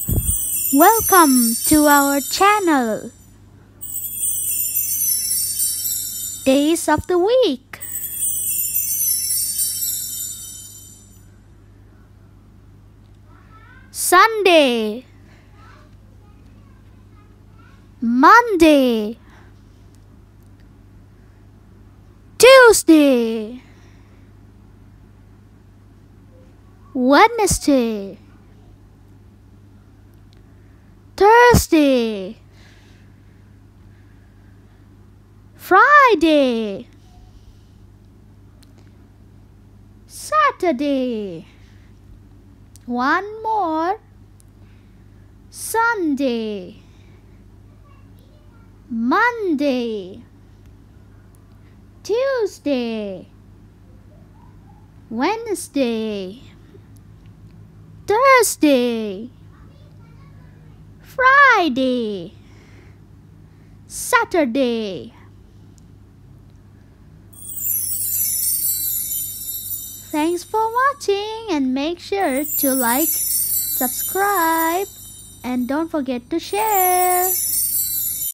Welcome to our channel. Days of the week. Sunday, Monday, Tuesday, Wednesday, Thursday, Friday, Saturday, one more, Sunday, Monday, Tuesday, Wednesday, Thursday, Friday, Saturday. Thanks for watching, and make sure to like, subscribe, and don't forget to share.